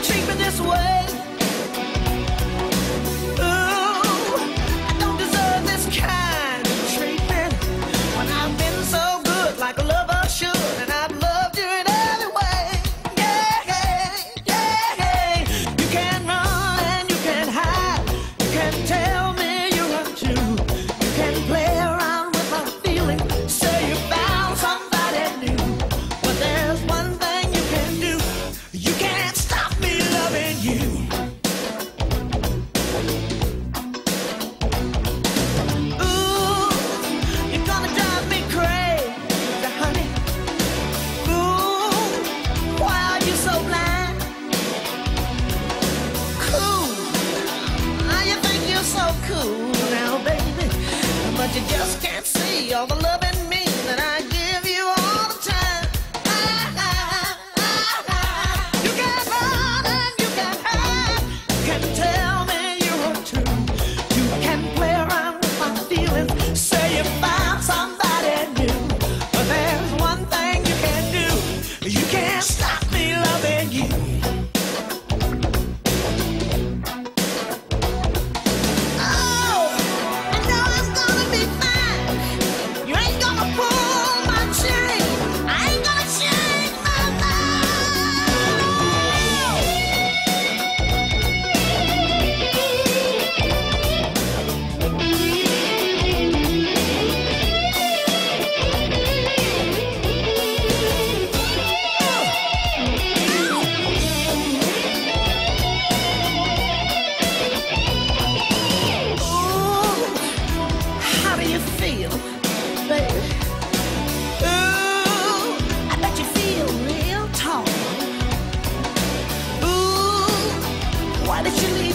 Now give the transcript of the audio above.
treat me this way? Ooh, I don't deserve this kind of treatment when I've been so good like a lover should, and I've loved you in every way. Yeah, yeah, yeah. You can run and you can hide. You can tell me you're untrue. You can play around with my feelings, say you found somebody new. But there's one thing you can do. You can't stop me loving you. Ooh, you're gonna drive me crazy, honey. Ooh, why are you so blind? Cool, now you think you're so cool now, baby, but you just can't see all the love in me that I give you all the time. You can run and you can hide. You can tell me you're true. You can play around with my feelings, say you found somebody new. But there's one thing you can do. You can't stop me loving you. Oh, I know I'm gonna be fine. You ain't gonna pull my chain. I ain't gonna change my Ooh, how do you feel, baby? Ooh, I bet you feel real tall. Ooh, why did you leave